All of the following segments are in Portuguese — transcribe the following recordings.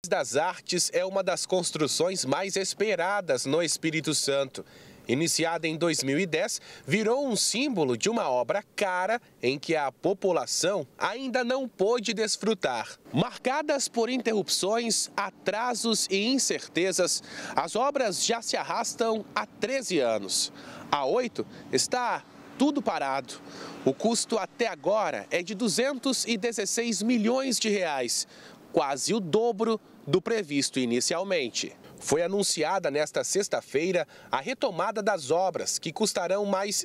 das Artes é uma das construções mais esperadas no Espírito Santo. Iniciada em 2010, virou um símbolo de uma obra cara em que a população ainda não pôde desfrutar. Marcadas por interrupções, atrasos e incertezas, as obras já se arrastam há 13 anos. Há 8 está tudo parado. O custo até agora é de 216 milhões de reais, quase o dobro do previsto inicialmente. Foi anunciada nesta sexta-feira a retomada das obras, que custarão mais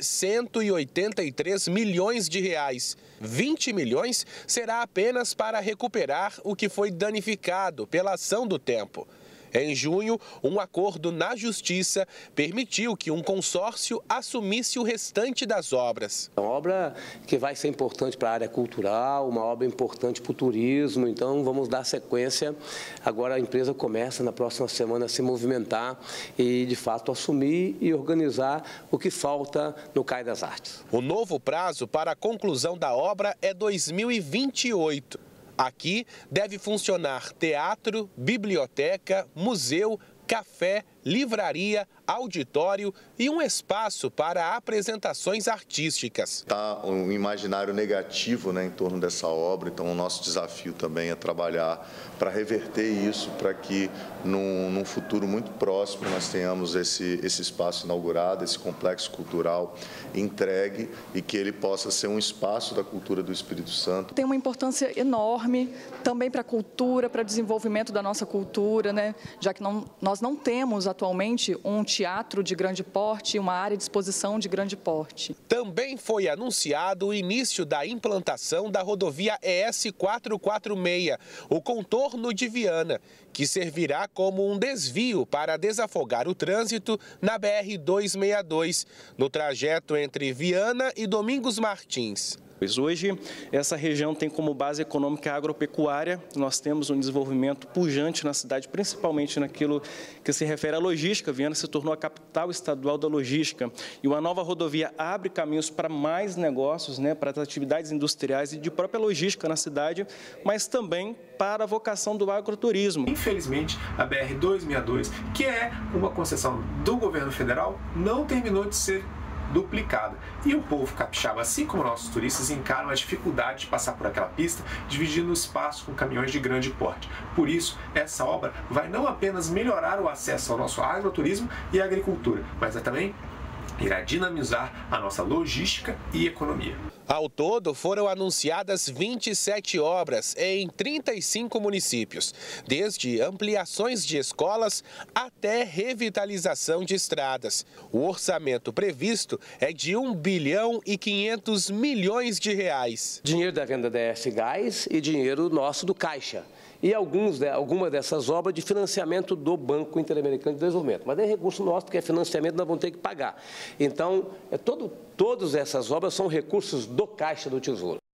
183 milhões de reais. 20 milhões será apenas para recuperar o que foi danificado pela ação do tempo. Em junho, um acordo na Justiça permitiu que um consórcio assumisse o restante das obras. É uma obra que vai ser importante para a área cultural, uma obra importante para o turismo, então vamos dar sequência. Agora a empresa começa na próxima semana a se movimentar e, de fato, assumir e organizar o que falta no Cais das Artes. O novo prazo para a conclusão da obra é 2028. Aqui deve funcionar teatro, biblioteca, museu, café, livraria, auditório e um espaço para apresentações artísticas. Está um imaginário negativo, em torno dessa obra, então o nosso desafio também é trabalhar para reverter isso, para que num futuro muito próximo nós tenhamos esse espaço inaugurado, esse complexo cultural entregue e que ele possa ser um espaço da cultura do Espírito Santo. Tem uma importância enorme também para a cultura, para o desenvolvimento da nossa cultura, já que nós não temos atualmente um teatro de grande porte, uma área de exposição de grande porte. Também foi anunciado o início da implantação da rodovia ES 446, o contorno de Viana, que servirá como um desvio para desafogar o trânsito na BR-262, no trajeto entre Viana e Domingos Martins. Hoje, essa região tem como base econômica a agropecuária. Nós temos um desenvolvimento pujante na cidade, principalmente naquilo que se refere à logística. Viana se tornou a capital estadual da logística. E uma nova rodovia abre caminhos para mais negócios, para as atividades industriais e de própria logística na cidade, mas também para a vocação do agroturismo. Infelizmente, a BR-262, que é uma concessão do governo federal, não terminou de ser duplicada. E o povo capixaba, assim como nossos turistas, encaram a dificuldade de passar por aquela pista, dividindo o espaço com caminhões de grande porte. Por isso, essa obra vai não apenas melhorar o acesso ao nosso agroturismo e agricultura, mas também irá dinamizar a nossa logística e economia. Ao todo, foram anunciadas 27 obras em 35 municípios, desde ampliações de escolas até revitalização de estradas. O orçamento previsto é de 1 bilhão e 500 milhões de reais. Dinheiro da venda da ES Gás e dinheiro nosso do Caixa. E algumas dessas obras de financiamento do Banco Interamericano de Desenvolvimento. Mas é recurso nosso, porque é financiamento, nós vamos ter que pagar. Então, todas essas obras são recursos do Caixa do Tesouro.